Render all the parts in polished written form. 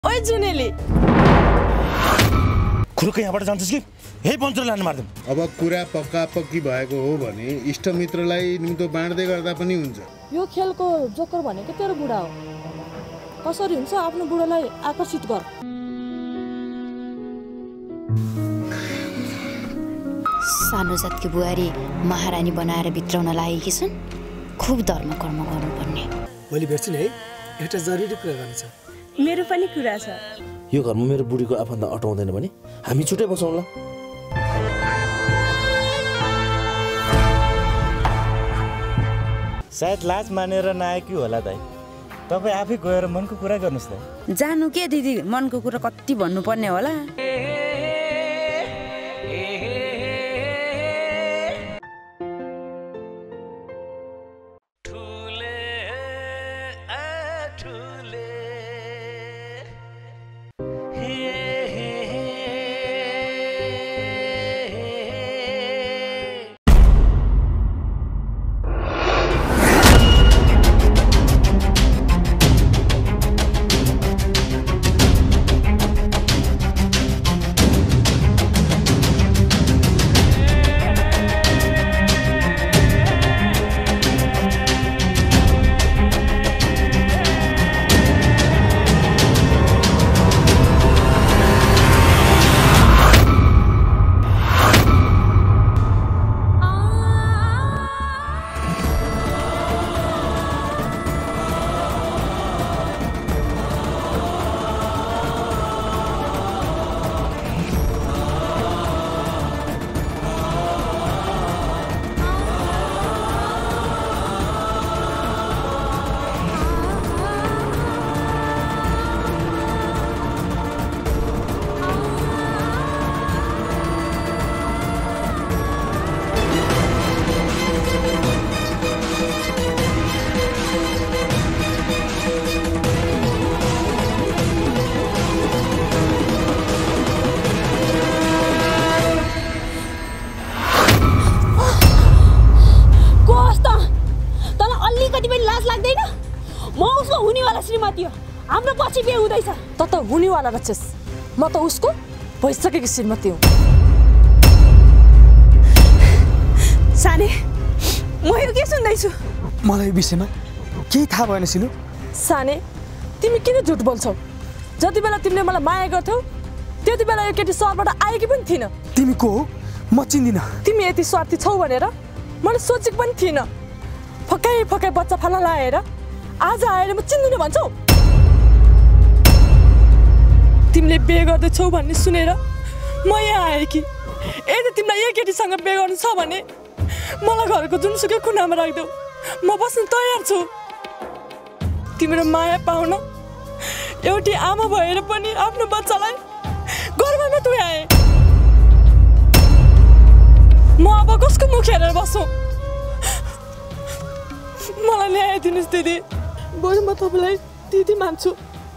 ओइ जुनेली खुरुकै यहाँबाट जान्छस् कि हे पञ्चर लान मार्दिम। अब कुरा पक्का पक्की भएको हो भने इष्टमित्रलाई निम्तो बाँड्दै गर्दा पनि हुन्छ। यो खेलको जोकर भनेको तेरो बुढा हो। कसरी हुन्छ आफ्नो बुढालाई आकर्षित गर। सानो जातकी बुहारी महारानी बनाएर भित्राउन लागेकी छन्। खुब धर्म कर्म गर्नुपर्ने। भोलि भेट्छु नि है, एउटा जरुरी कुरा गर्नु छ। मेरो पनि कुरा छ। यो घरमा मेरो बुढीको आफन्त अटाउँदैन भने हामी छुट्टै बसौँला। सायद लाज मानेर नआएकी होला दाइ। तपाईँ आफै गएर मनको कुरा गर्नुहोस् त। जानु के दिदी, मनको कुरा कति भन्नुपर्ने होला। हाम्रो पछि बिहे हुँदैछ। त हुनेवाला रहेछस्, म त उसको भइसकेको श्रीमती हुँ। साने, म यो के सुन्दैछु? मलाई यो विषयमा केही थाहा भएन सिलु। साने, तिमी किन झुट बोल्छौ? जति बेला तिमीले मलाई माया गर्थ्यौ त्यति बेला यो केटी सहरबाट आएकी पनि थिइन। तिमी को हो? म चिन्दिन। तिमी यति स्वार्थी छौ भनेर मैले सोचेको पनि थिइन। फकाइ बच्चा फाल्न लाएर आज आएर म चिन्दिन भन्छौ? तिमीले बिहे गर्दैछौ भन्ने सुनेर म यहाँ आएँ कि यदि तिमीलाई यही केटीसँग बिहे गर्नु छ भने मलाई घरको जुनसुकै कुनामा राख्देऊ, म बस्न तयार छु। तिम्रो माया पाउन एउटी आमा भएर पनि आफ्नो बच्चालाई गर्वमा तुल्याएँ। म अब कसको मुख हेरेर बस्छु? मलाई ल्याइदिनुहोस् दिदी, बरु म तपाईँलाई दिदी मान्छु।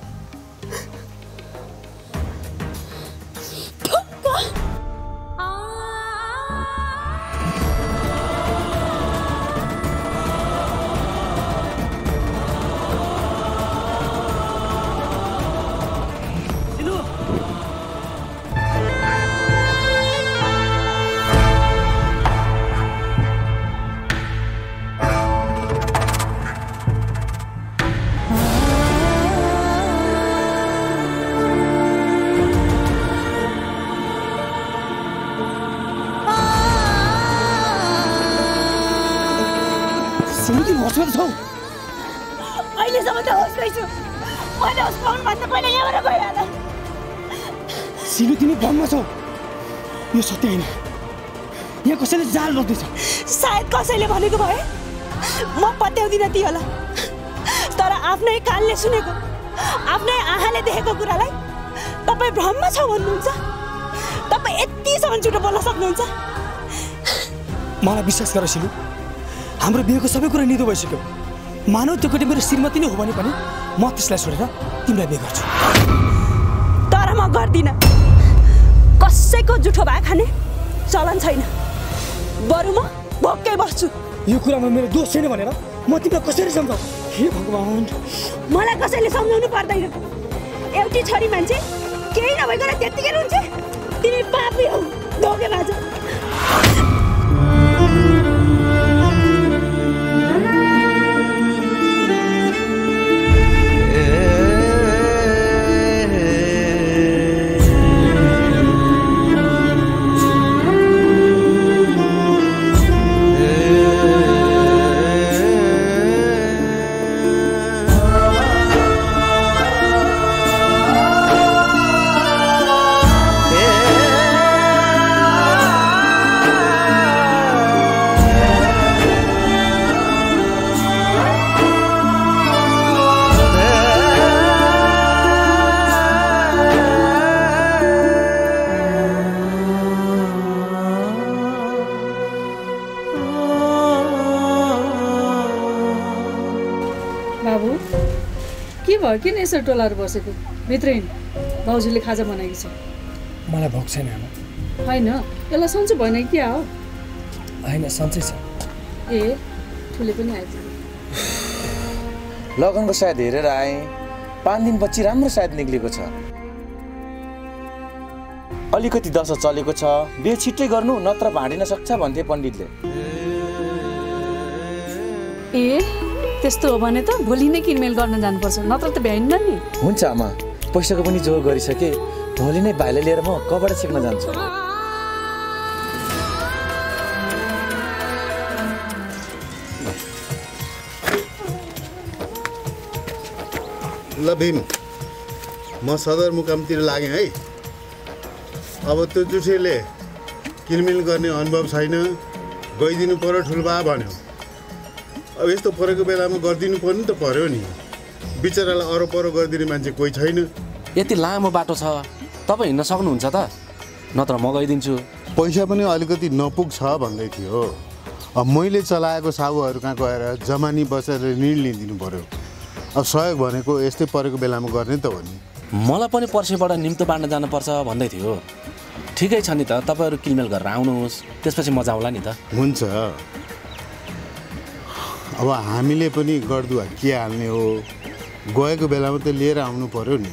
अहिलेसम्म त होस्दै छु। मैले होस पाउनु भन्दा पहिला यहाँबाट गइहाल। सिलु, तिमी भ्रममा छौ। यो सत्य होइन। यहाँ कसैले जाल रोक्दैछ। सायद कसैले भनेको भए म पत्याउँदिन ती होला। तर आफ्नै कानले सुनेको, आफ्नै आँखाले देखेको कुरालाई तपाईँ भ्रममा छौ भन्नुहुन्छ? तपाईँ यतिसम्म झुटो बोल्न सक्नुहुन्छ? मलाई विश्वास गर सिलु, हाम्रो बिहेको सबै कुरा निदो भइसक्यो। मानव त्यो केटी मेरो श्रीमती नै हो भने पनि म त्यसलाई छोडेर तिमीलाई बिहे गर्छु। तर म गर्दिनँ। कसैको जुठो भए खाने चलन छैन। बरु म भोकै बस्छु। यो कुरामा मेरो दोष छैन भनेर म तिमीलाई कसरी सम्झाऊ? हे भगवान, मलाई कसैले सम्झाउनु पर्दैन। एउटी छोरी मान्छे केही नभइकन त्यतिकै रुन्छ तिमी पापी हौ धोकेबाज किन यसो टोलाहरू बसेको भित्र हिँड भाउजूले खाजा बनाएको छ मलाई भोक छैन आमा होइन यसलाई सन्चै भएन कि क्या हो होइन सन्चै छ ए ठुले पनि आएछ लगनको सायद हेरेर आएँ 5 दिनपछि राम्रो सायद निक्लेको छ अलिकति दशा चलेको छ बिहे छिट्टै गर्नु नत्र भाँडिन सक्छ भन्थे पण्डितले ए त्यस्तो हो भने त भोलि नै किनमेल गर्न जानुपर्छ नत्र त भ्याइन्न नि हुन्छ आमा पैसाको पनि जोड गरिसके भोलि नै भाइले लिएर म कपडा सिक्न जान्छु ल भीम म सदरमुकामतिर लागेँ है अब त्यो जुठेले किनमेल गर्ने अनुभव छैन गइदिनु पर्यो ठुल्बा भन्यो अब यस्तो परेको बेलामा गरिदिनु पर्ने त पर्यो नि बिचरालाई अरोपरो गरिदिने मान्छे कोही छैन यति लामो बाटो छ तपाईँ हिँड्न सक्नुहुन्छ त नत्र म गइदिन्छु पैसा पनि अलिकति नपुग छ भन्दै थियो अब मैले चलाएको साबुहरू कहाँ गएर जमानी बसेर ऋण लिइदिनु पर्यो अब सहयोग भनेको यस्तै परेको बेलामा गर्ने त हो नि मलाई पनि पर्सिबाट निम्तो बाँड्न जानुपर्छ भन्दै थियो ठिकै छ नि त तपाईँहरू किनमेल गरेर आउनुहोस् त्यसपछि म जाउँला नि त हुन्छ अब हामीले पनि गर्दुवा के हाल्ने हो गएको बेलामा त लिएर आउनु पर्यो नि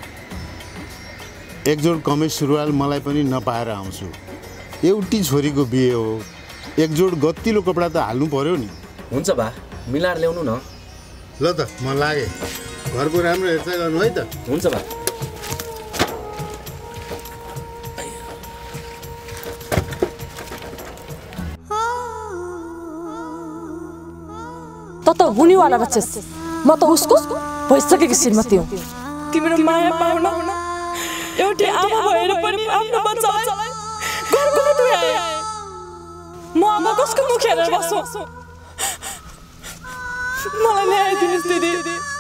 एक जोड कमेज सुरुवाल मलाई पनि नपाएर आउँछु एउटी छोरीको बिहे हो एक जोड गत्तिलो कपडा त हाल्नु पर्यो नि हुन्छ बा मिलाएर ल्याउनु न ल त म लागेँ घरको राम्रो हेरचाह गर्नु है त हुन्छ बा त हुनेवाला रहेछस् म त उसको भइसकेको श्रीमती हो तिम्रो माया पाउन एउटै आमा भएर पनि आफ्नो बच्चालाई घरको दुहाए म अब कसको मुख हेरेर बस्छु मलाई ल्याइदिनुस् दिदी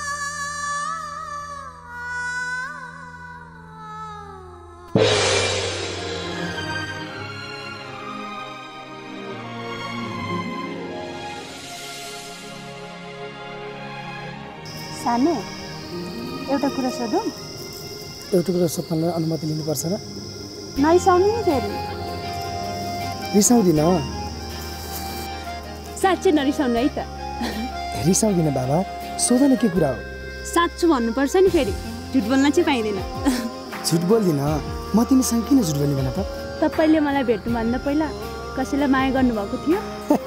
सानो एउटा कुरा सोधौँ एउटा कुरा सोध्नलाई अनुमति लिनुपर्छ र नरिसाउनु नि फेरि रिसाउँदिन साँच्चै नरिसाउनु है त रिसाउँदिन बाबा सोध न के कुरा हो साँच्चो भन्नुपर्छ नि फेरि झुट बोल्न चाहिँ पाइँदैन झुट बोल्दिन म तिमीसँग किन झुट बोल्ने भन त तपाईँले मलाई भेट्नुभन्दा पहिला कसैलाई माया गर्नुभएको थियो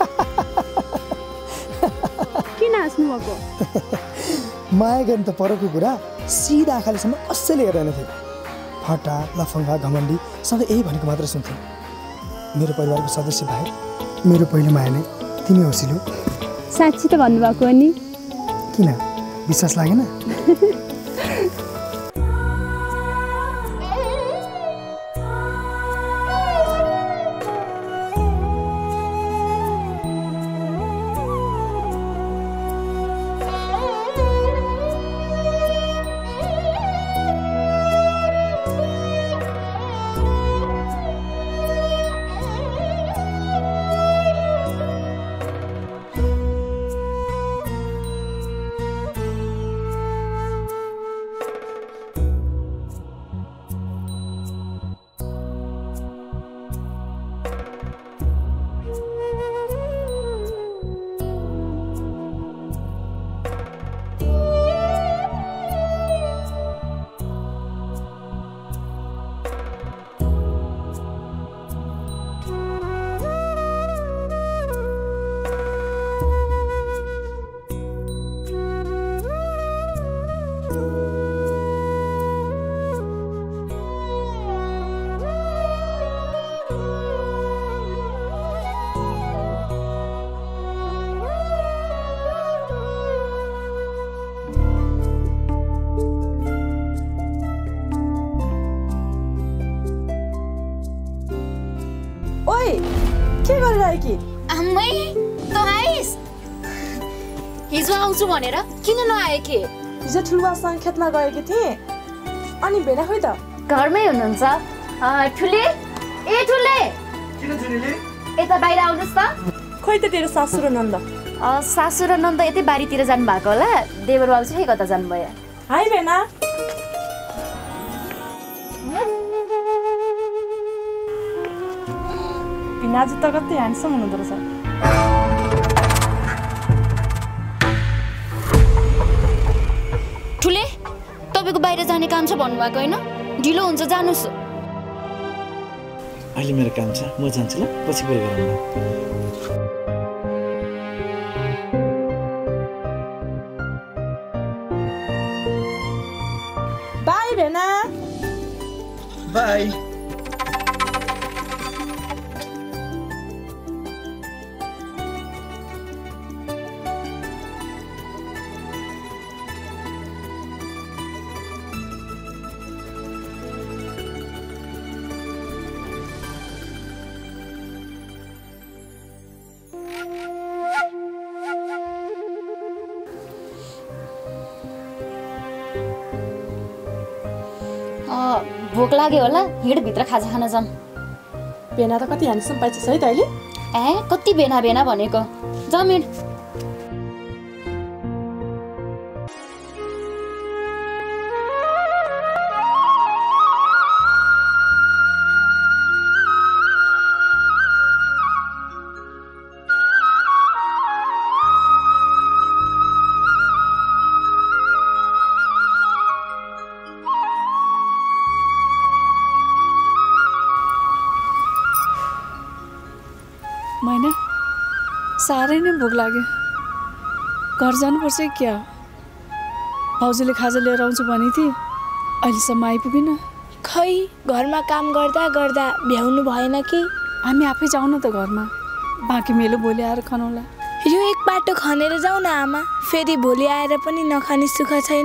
किन हाँस्नु भएको माया गर्ने त परको कुरा सिधा आँखालेसम्म कसैले हेर्दैन थियो फटा लफङ्गा घमण्डी सधैँ यही भनेको मात्र सुन्थ्यो मेरो परिवारको सदस्य भए मेरो पहिलो माया नै तिमी होसिलु साँच्ची त भन्नुभएको हो नि किन विश्वास लागेन के गरिरहेकी आम्मै त आइस हिजो आउँछु भनेर किन नआए के हिजो ठुलबासँग खेतमा गएकी थिएँ अनि भेना खोइ त घरमै हुनुहुन्छ ठुले ए ठुले किन छोरीले यता बाहिर आउनुहोस् त खोइ त तेरो सासु र नन्द सासु र नन्द यतै बारीतिर जानु भएको होला देवरबाबु चाहिँ कता जानुभयो हाई भेना पिनाजु त कति ह्यान्डसम हुनुहुँदो रहेछ ठुले तपाईँको बाहिर जाने काम छ भन्नुभएको होइन ढिलो हुन्छ जानुहोस् अहिले मेरो काम छ म जान्छु ल पछि बोल गरौँ न बाई भेना बाई भोक लाग्यो होला हिँडभित्र खाजा खान जाऊँ भेना त कति ह्यान्डसम पाइछस् है त अहिले ए कति बेना बेना भनेको जाऊँ हिँड मैना साह्रै नै भोक लाग्यो घर जानुपर्छ क्या भाउजूले खाजा लिएर आउँछु भने थिएँ अहिलेसम्म आइपुगेन खै घरमा काम गर्दा गर्दा भ्याउनु भएन कि हामी आफै जाउँ न त घरमा बाँकी मेलो भोलि आएर खानौला यो एक बाटो खनेर जाउँ न आमा फेरि भोलि आएर पनि नखाने सुख छैन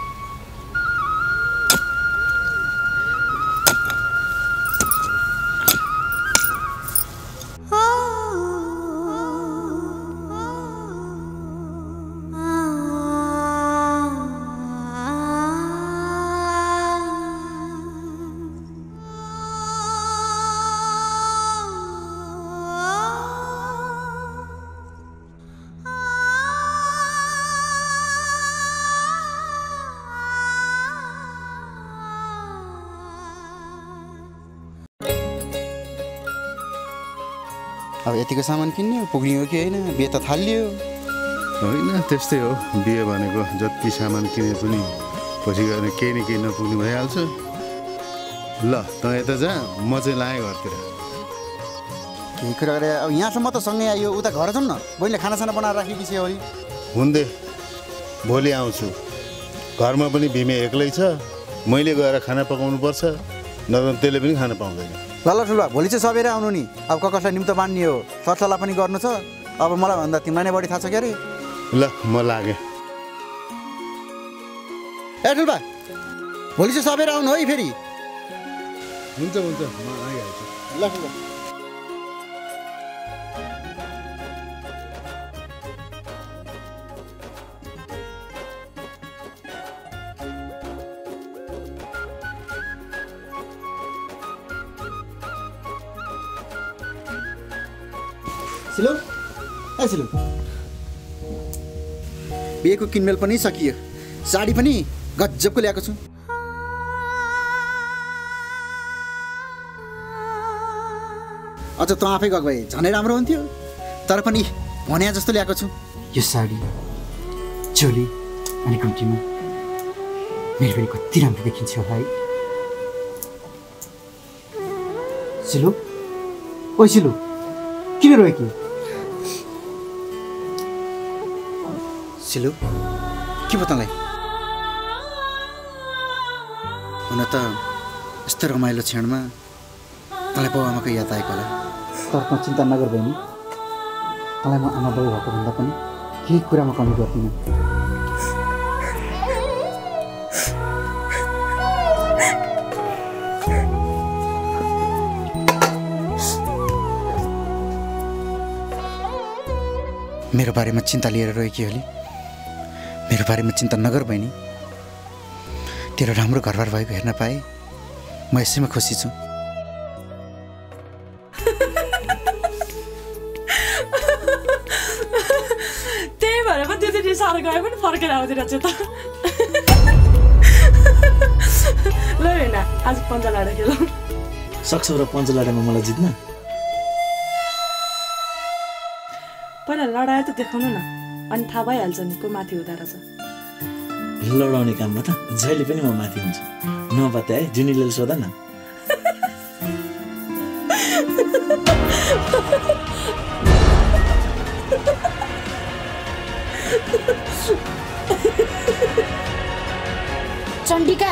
अब यतिको सामान किन्ने पुग्ने हो कि होइन बिहे त थालियो होइन त्यस्तै हो बिहे भनेको जति सामान किने पनि पछि गएर केही न केही नपुग्ने भइहाल्छ ल त यता जा म चाहिँ लाएँ घरतिर केही कुरा गरे अब यहाँसम्म त सँगै आयो उता घर जाउँ न बहिनीले खानासाना बनाएर राखेकी छ अरे हुँदै भोलि आउँछु घरमा पनि बिमे एक्लै छ मैले गएर खाना पकाउनु पर्छ नत्र त्यसले पनि खाना पाउँदैन ल ल ठुलो भोलि चाहिँ सबेरै आउनु नि अब कसलाई निम्तो बाँड्ने हो सरसल्लाह पनि गर्नु छ अब मलाई भन्दा तिमीलाई नै बढी थाहा छ क्या अरे ल म लागेँ ए ठुल्बा भोलि चाहिँ सबेरै आउनु है फेरि हुन्छ हुन्छ म आइहाल्छु ल ठुल्बा सिलो ए सिलो बिहेको किनमेल पनि सकियो साडी पनि गजबको ल्याएको छु अझ त आफै गएको भए झनै राम्रो हुन्थ्यो तर पनि भने जस्तो ल्याएको छु यो साडी चोली अनि कुन्टीमा मेरो पनि कति राम्रो देखिन्छ होला है सिलो ओ सिलो किन रोएकी सिलु के भयो तँलाई हुन त यस्तो रमाइलो क्षणमा तँलाई बाउ आमाको याद आएको होला तर म चिन्ता नगर बहिनी तँलाई म आमा बाउ भएको भन्दा पनि केही कुरामा कमी गर्दिनँ मेरो बारेमा चिन्ता लिएर रोएकी होली। मेरो बारेमा चिन्ता नगर बहिनी। तेरो राम्रो घरबार भएको हेर्न पाएँ, म यसैमा खुसी छु। त्यही भएर पो त्यो साह्रो गए पनि फर्केर आउँदैन रहेछ त। ल होइन आज पन्जा लडा खेलौँ। सक्छौ र पन्जा लडामा मलाई जित्न? पहिला लडाएर त देखाउनु न, अनि थाहा भइहाल्छ नि को माथि हुँदो रहेछ। लडाउने काममा त जहिले पनि म माथि हुन्छु। नबताए जुनीले सोध न। चण्डिका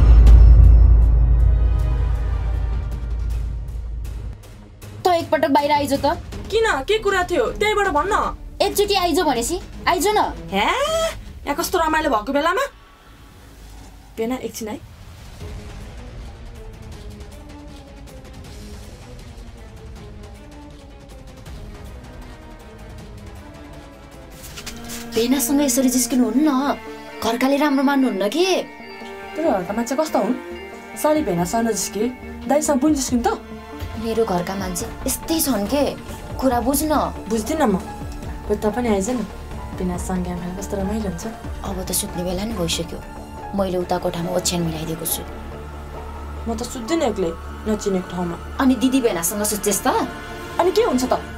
त एकपटक बाहिर आइज त। किन के कुरा थियो त्यहीबाट भन्न। एकचोटि आइज भनेपछि आइज न। हे यहाँ कस्तो रमाइलो भएको बेलामा पेना एकछिन है। पेनासँग यसरी जिस्किनु हुन्न, घरकाले राम्रो मान्नुहुन्न कि। तर घरका मान्छे कस्तो हुन्? सरी भेनासँग नजिस्के, दाइसँग पनि जिस्किन् त। मेरो घरका मान्छे यस्तै छन् के, कुरा बुझ्न। बुझ्दिनँ म, त पनि आइज नि। पेनासँग गेम खेल्न कस्तो रमाइलो हुन्छ। अब त सुत्ने बेला नि भइसक्यो, मैले उता कोठामा ओछ्यान मिलाइदिएको छु। म त सुत्दिनँ एक्लै नचिनेको ठाउँमा। अनि दिदी भेनासँग सुत्छेस् त? अनि के हुन्छ त?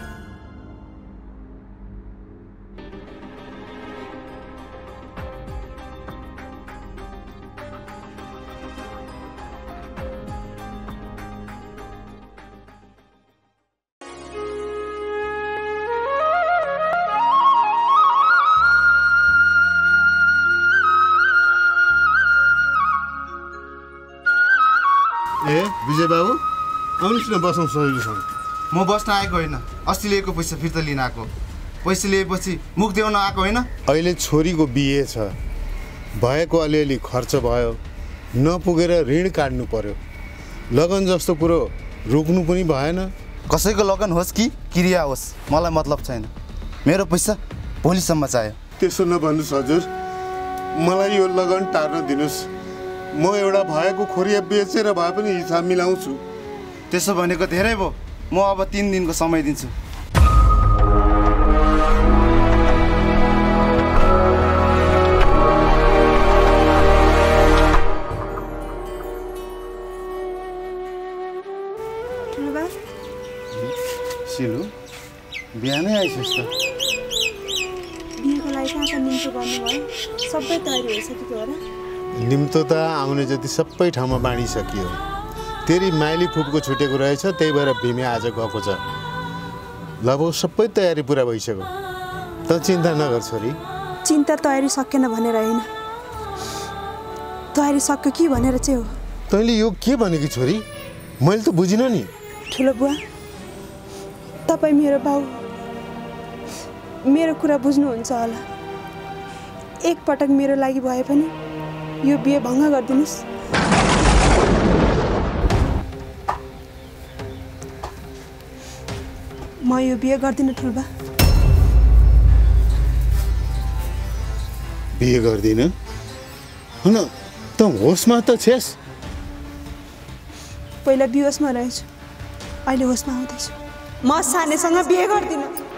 ए विजय बाबु आउनुहोस् न, बसौँ सजिलोसँग। म बस्न आएको होइन, अस्ति लिएको पैसा फिर्ता लिन आएको। पैसा लिएपछि मुख देउन आएको होइन। अहिले छोरीको बिहे छ, भएको अलिअलि खर्च भयो, नपुगेर ऋण काट्नु पर्यो। लगन जस्तो कुरो रोक्नु पनि भएन। कसैको लगन होस् कि क्रिया होस्, मलाई मतलब छैन। मेरो पैसा भोलिसम्म चाहियो। त्यसो नभन्नुहोस् हजुर, मलाई यो लगन टार्न दिनुहोस्। म एउटा भएको खोरिया बेचेर भए पनि हिसाब मिलाउँछु। त्यसो भनेको धेरै भयो, म अब 3 दिनको समय दिन्छु। सिलु बिहानै आइसस् त। बिहेको लागि कहाँ निम्तो गर्नुभयो? सबै तयारी भइसकेको हो र? निम्तो त आउने जति सबै ठाउँमा बाँडिसकियो। तेरी माइली फुपको छुटेको रहेछ, त्यही भएर भीमे आज गएको छ। लगभग सबै तयारी पुरा भइसक्यो, त चिन्ता नगर छोरी। चिन्ता तयारी सकेन भनेर होइन, तयारी सक्यो कि भनेर चाहिँ हो। तैँले यो के भनेकी छोरी? मैले त बुझिनँ नि। ठुलो बुवा, तपाईँ मेरो बाउ, मेरो कुरा बुझ्नुहुन्छ होला। एकपटक मेरो लागि भए पनि यो बिहे भङ्ग गरिदिनुहोस्। म यो बिहे गर्दिनँ ठुल्बा। बिहे गर्दिनँ? होइन त होसमा त छेस्। पहिला बेहोसमा रहेछु, अहिले होसमा आउँदैछु। म सानेसँग बिहे गर्दिनँ।